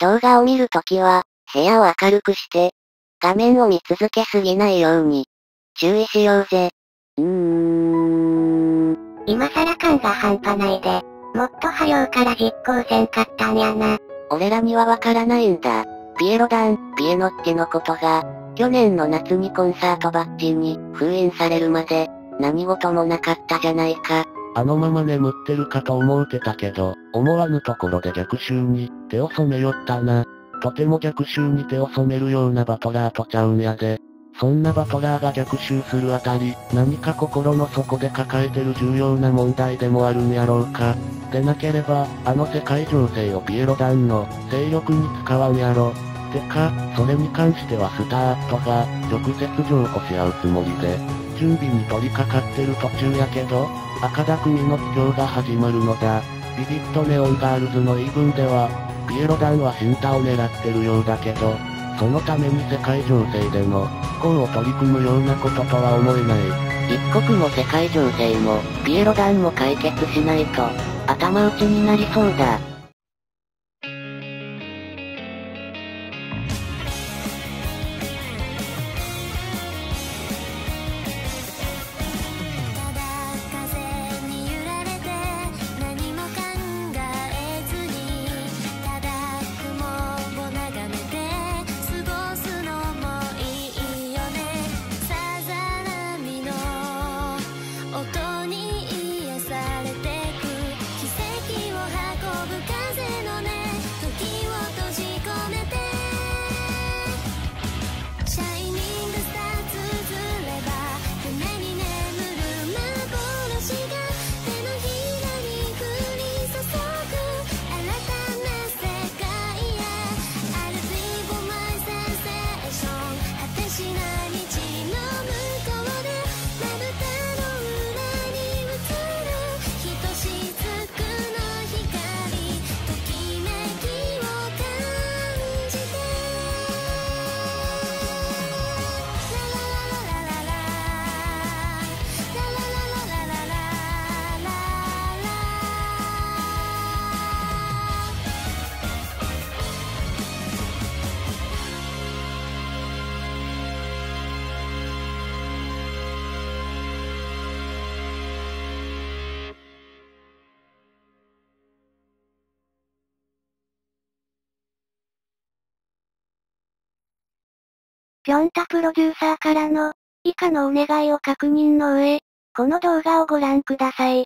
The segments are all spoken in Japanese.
動画を見るときは、部屋を明るくして、画面を見続けすぎないように、注意しようぜ。 今更感が半端ないで、もっと早うから実行せんかったんやな。 俺らにはわからないんだ。ピエノッテのことが、去年の夏にコンサートバッジに封印されるまで、何事もなかったじゃないか。 あのまま眠ってるかと思うてたけど、思わぬところで逆襲に手を染めよったな。とても逆襲に手を染めるようなバトラーとちゃうんやで。そんなバトラーが逆襲するあたり、何か心の底で抱えてる重要な問題でもあるんやろうか。でなければ、あの世界情勢をピエロ団の勢力に使わんやろ。てか、それに関してはスターアットが直接譲歩し合うつもりで、準備に取り掛かってる途中やけど、赤田組の帰郷が始まるのだ。ビビットネオンガールズの言い分では、ピエロ団は新太を狙ってるようだけど、そのために世界情勢での不幸を取り組むようなこととは思えない。 一国も世界情勢も、ピエロ団も解決しないと、頭打ちになりそうだ。 ぴょんたプロデューサーからの、以下のお願いを確認の上、この動画をご覧ください。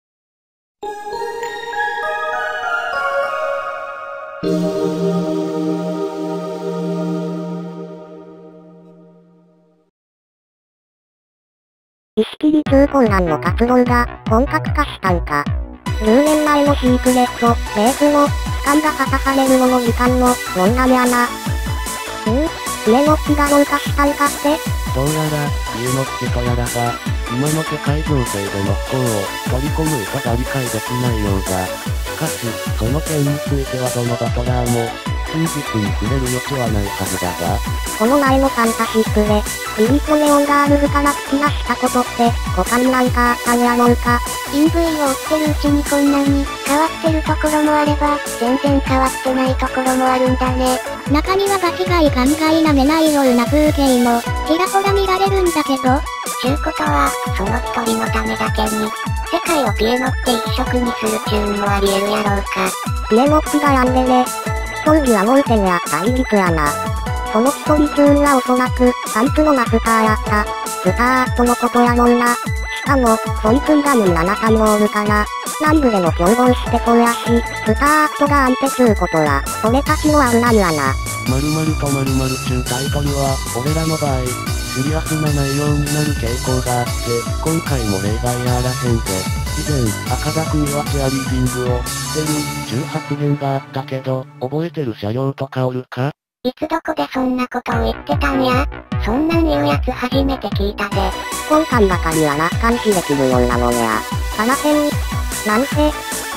石切り中混乱の活動が本格化したんか。10年前のシークレット、ベースも、スカンが果たされるのも時間の問題やな。ピエノッテがどうかしたんかって？ どうやら、ピエノッテとやらが、今の世界情勢での不幸を取り込む意図が理解できないようだ。しかし、その件についてはどのバトラーも、真実に触れる余地はないはずだが。 この前のファンタシスクで、ビビットネオンガールズから聞き出したことって、他になんかあったんやろうか。 EV を追ってるうちにこんなに変わってるところもあれば、全然変わってないところもあるんだね。 中には場違いガンガイなめないような風景も、ちらほら見られるんだけど。 ちゅうことは、その一人のためだけに、世界をピエノって一色にするチューンもあり得るやろうか。 ピエノッテがやんでね。競技は盲点や対立やな。その一人チューンはおそらく、パンプのマスターやった。スターアットのことやろうな。しかも、そいつんが7体もおるから、南部でも競合してそうやし、スターアットが相手ちゅうことは、それたちの危ないやな。 〇〇と〇〇中タイトルは、俺らの場合、シリアスな内容になる傾向があって、今回も例外やあらへんで、以前、赤田組はチアリーディングをしてる、中発言があったけど、覚えてる車両とかおるか？ いつどこでそんなことを言ってたんや？そんなん言うやつ初めて聞いたで。 今回ばかりは楽観視できるようなもんや。あらへん。なんせ。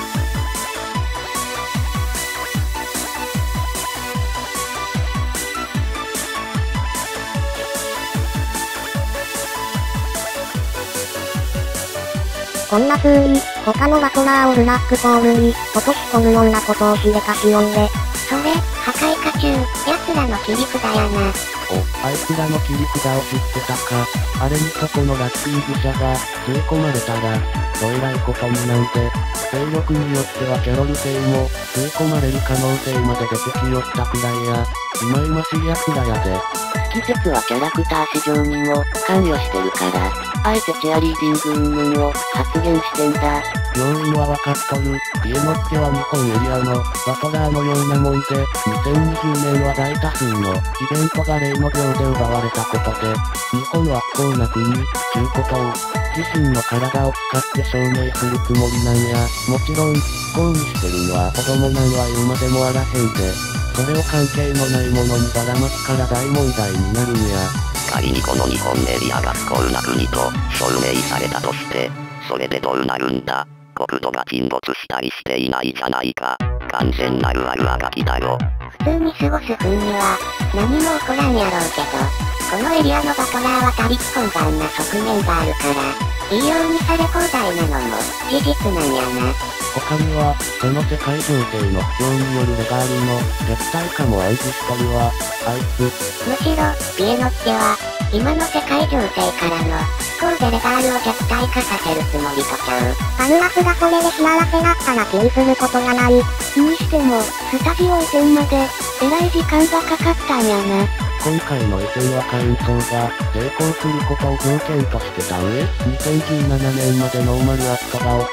こんな風に、他のバトラーをブラックホールに、落とし込むようなことをしでかし読んで。 それ、 開化中、奴らの切り札やな。 お、あいつらの切り札を知ってたか。あれにそこのラッピング車が、吸い込まれたら、どえらいことになんて、勢力によってはキャロル星も、吸い込まれる可能性まで出てきよったくらいや、いまいましい奴らやで。 季節はキャラクター市場にも、関与してるから、あえてチアリーディング云々を発言してんだ。 要因はわかっとる。ピエノッテは日本エリアのバトラーのようなもんで、2020年は大多数のイベントが例の秒で奪われたことで、日本は不幸な国、ちゅうことを、自身の体を使って証明するつもりなんや。もちろん、不幸にしてるのは子供なんは言うまでもあらへんで、それを関係のないものにばらますから大問題になるんや。 仮にこの日本エリアが不幸な国と証明されたとして、それでどうなるんだ。国土が沈没したりしていないじゃないか。完全なるあるあがきだよ。 普通に過ごす分には、何も起こらんやろうけど、このエリアのバトラーは他力本願な側面があるから、いいようにされ放題なのも、事実なんやな。 他には、その世界情勢の不況によるレガールの虐待化も暗示しとるわ。あいつ。 むしろ、ピエノッテは、今の世界情勢からの、不幸でレガールを虐待化させるつもりとちゃう。 パヌラスがそれで幸せだったら気にすることがない。 にしても、スタジオ移転まで、えらい時間がかかったんやな。 今回の移転は会員層が成功することを条件としてた上、2017年までノーマルアットがおった。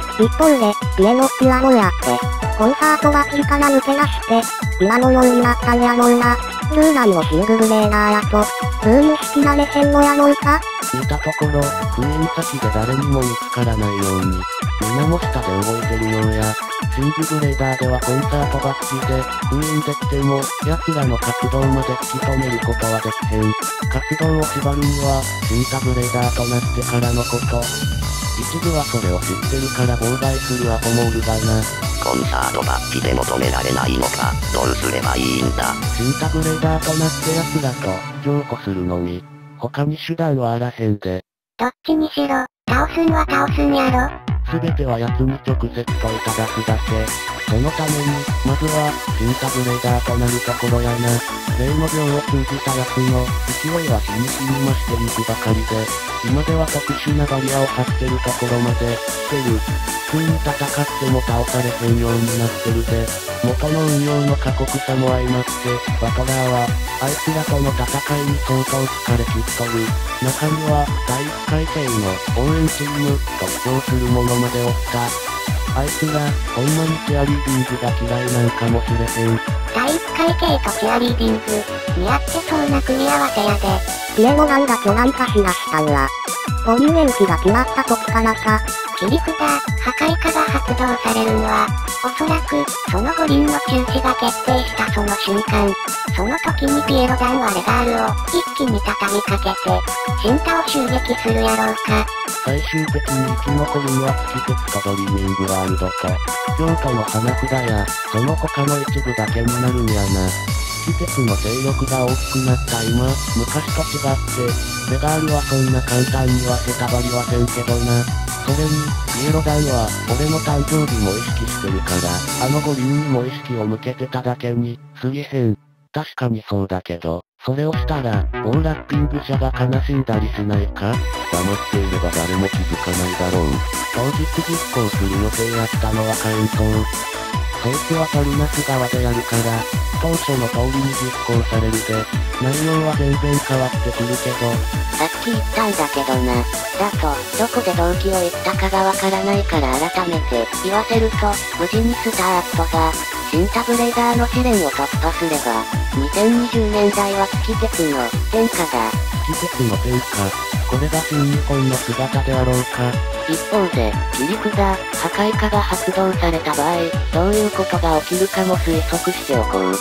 一方で、ピエノッテはどうやって、コンサートバッジから抜け出して、今のようになったんやろうな。ルーナイをシングルレーラーやと、普通に仕切られへんのやろうか。 見たところ、封印先で誰にも見つからないように、水面下で動いてるようや、シングブレーダーではコンサートバッジで封印できても、奴らの活動まで引き止めることはできへん。活動を縛るには、新タブレーダーとなってからのこと。一部はそれを知ってるから妨害するアホもおるがな。 コンサートバッジで求められないのか、どうすればいいんだ。 新タブレーダーとなって奴らと譲歩するのに、他に手段はあらへんで。 どっちにしろ、倒すんは倒すんやろ。 すべては奴に直接問いただすだけ。そのために、まずは、新タブレーダーとなるところやな。例の秒を通じた奴の勢いは日に日に増していくばかりで、今では特殊なバリアを張ってるところまで来てる。普通に戦っても倒されへんようになってるで、元の運用の過酷さも相まって、バトラーは、あいつらとの戦いに相当疲れきっとる。中には、第一回生の応援チームと主張する者までおった。あいつら、ほんまにチアリーディングが嫌いなんかもしれへん。 第一会計とチアリーディング、似合ってそうな組み合わせやで。 ピエノガンが巨大化しだしたんは、保留延期が決まった時からか。 切り札、破壊化が発動されるのは、おそらく、その五輪の中止が決定したその瞬間、その時にピエロ団はレガールを一気に畳みかけて、新タを襲撃するやろうか。 最終的に生き残るのは月鉄とドリーミングワールドと、京都の花札や、その他の一部だけになるんやな。季節の勢力が大きくなった今、昔と違って、レガールはそんな簡単にはへたばりはせんけどな。それに、ピエロ団は、俺の誕生日も意識してるから、あの五輪にも意識を向けてただけに、すぎへん。確かにそうだけど、それをしたら、オーラッピング者が悲しんだりしないか？黙っていれば誰も気づかないだろう。当日実行する予定やったのは会員層。そいつはパルナス側でやるから、当初の通りに実行されるで、内容は全然変わってくるけど。 さっき言ったんだけどな。だと、どこで動機を言ったかがわからないから改めて言わせると、無事にスターアットが、新タブレーダーの試練を突破すれば、2020年代は月鉄の天下だ。 月鉄の天下、これが新日本の姿であろうか。 一方で、切り札、破壊化が発動された場合、どういうことが起きるかも推測しておこう。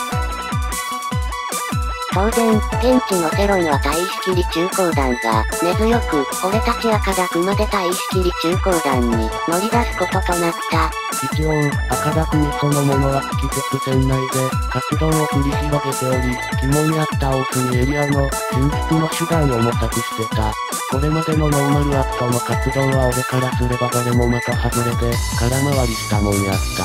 当然、現地の世論は対石切り中高団が、根強く、俺たち赤田組まで対石切り中高団に乗り出すこととなった。 一応、赤田組そのものは月鉄線内で活動を繰り広げており、肝にあった大隅エリアの進出の手段を模索してた。これまでのノーマルアットの活動は俺からすれば誰も的外れで、空回りしたもんやった。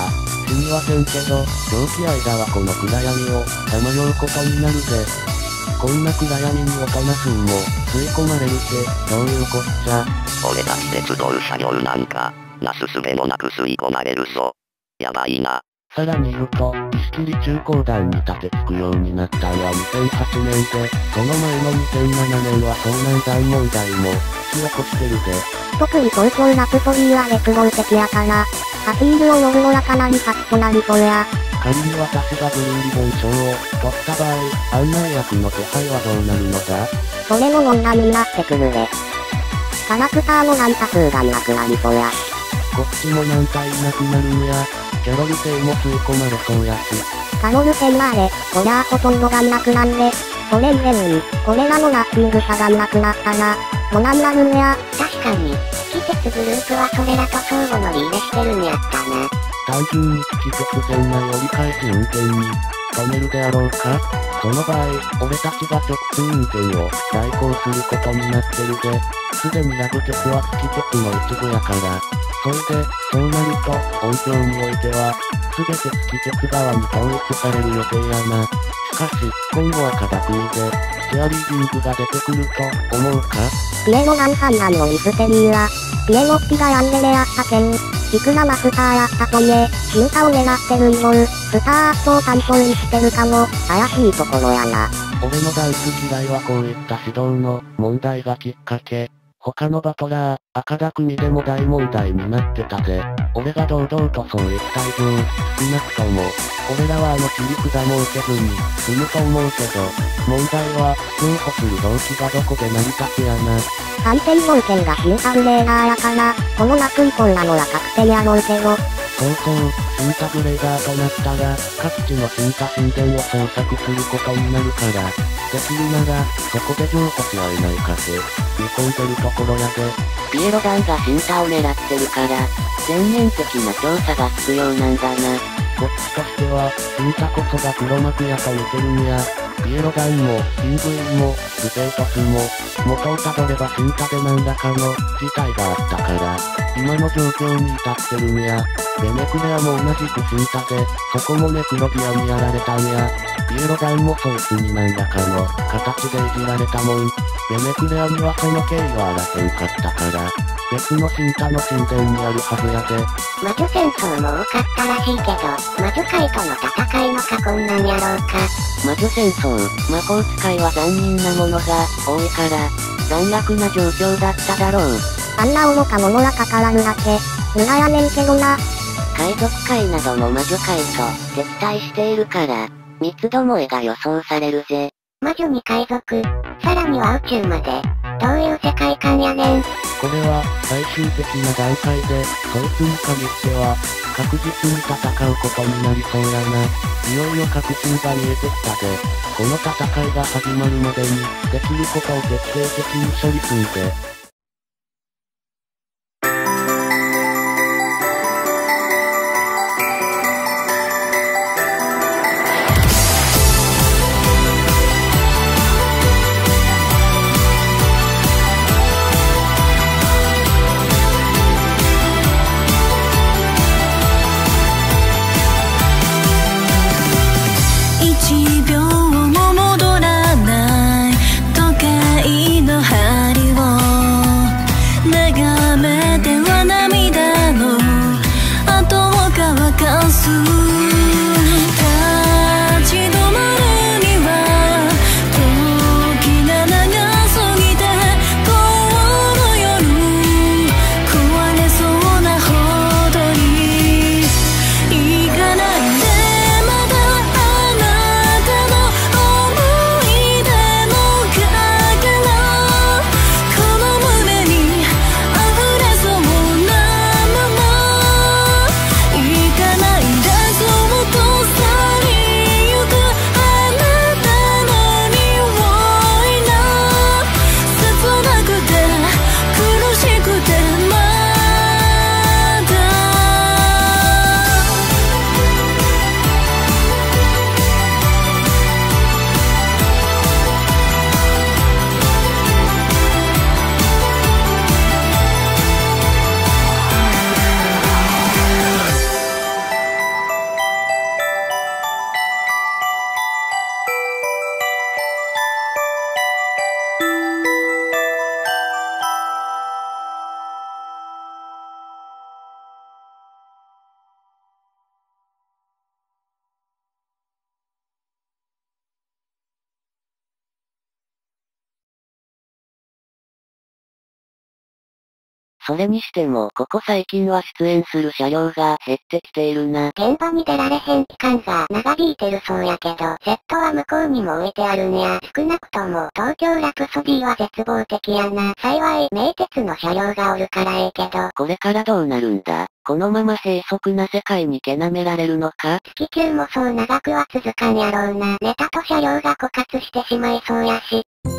死にはせんけど、長期間はこの暗闇を、さまようことになるぜ。こんな暗闇に大人数も、吸い込まれるって、どういうこっちゃ。 俺たち手伝う作業なんか、なすすべもなく吸い込まれるぞ。やばいな。 さらに言うと、石切り中高団に立てつくようになったんは2008年で、その前の2007年は遭難大問題も、引き起こしてるぜ。 特に東京ラプソディは熱望的やから、アピールを呼ぶのはかなり先となりそうや。 仮に私がブルーリボン賞を取った場合、案内役の手配はどうなるのだ？ それも問題になってくるで。キャラクターの何多数がいなくなりそうや。 こっちも何体いなくなるんや。キャロル星も吸い込まれそうやし。 カロル星はあれ、そりゃあほとんどがいなくなんで、それ以前に、これらのラッピング者がいなくなったら、どないなるんや。 確かに、地鉄グループはそれらと相互乗り入れしてるんやったな。 単純に地鉄線内折り返し運転に、止めるであろうか？その場合、俺たちが直通運転を代行することになってるで、すでにラブ鉄は月鉄の一部やから。それで、そうなると、音響においては、すべて月鉄側に統一される予定やな。しかし、今後はcada国で、シェアリーディングが出てくると思うか？ ピエロランハンランのミステリーは、ピエロッピがヤンデレやったけん、いくらマスターやったといえ、進化を狙ってる以上、スターアットを担当にしてるかも、怪しいところやな。 俺のダンス嫌いはこういった指導の問題がきっかけ。他のバトラー、赤田組でも大問題になってたぜ。俺が堂々とそういった以上、少なくとも、俺らは切り札も受けずに、済むと思うけど、問題は、譲歩する動機がどこで成り立つやな。 最低条件がシンタブレーダーやから、この夏以降なのは確定やろうけど、 そうそう、シンタブレーダーとなったら、各地のシンタ神殿を捜索することになるから、できるなら、そこで譲歩し合えないかって、見込んでるところやで。 ピエロ団がシンタを狙ってるから、全面的な調査が必要なんだな。 こっちとしては、シンタこそが黒幕やと見てるんや。ピエロ団も、ピングインも、スペートスも、元をたどればシンタで何らかの事態があったから、今の状況に至ってるんや。でネクレアも同じくシンタで、そこもネクロビアにやられたんや。ピエロ団もそいつに何らかの形でいじられたもん。でネクレアにはその経緯はあらへんかったから、別のシンタの神殿にあるはずやで。 魔女戦争も多かったらしいけど、魔女界との戦いの過去なんやろうか。 魔女戦争、魔法使いは残忍なものが多いから、残虐な状況だっただろう。 あんな愚か者がかからぬだけ、無駄やねんけどな。 海賊界なども魔女界と敵対しているから、三つどもえが予想されるぜ。 魔女に海賊、さらには宇宙まで、どういう世界観やねん。 これは、最終的な段階で、そいつに限っては、確実に戦うことになりそうやな。いよいよ確信が見えてきたで、この戦いが始まるまでに、できることを徹底的に処理すんで。 1秒も戻らない時計の針をそれにしても、ここ最近は出演する車両が減ってきているな。 現場に出られへん期間が長引いてるそうやけど、セットは向こうにも置いてあるんや。少なくとも、東京ラプソディは絶望的やな。幸い、名鉄の車両がおるからええけど。 これからどうなるんだ？このまま閉塞な世界にけなめられるのか？ 月級もそう長くは続かんやろうな。ネタと車両が枯渇してしまいそうやし。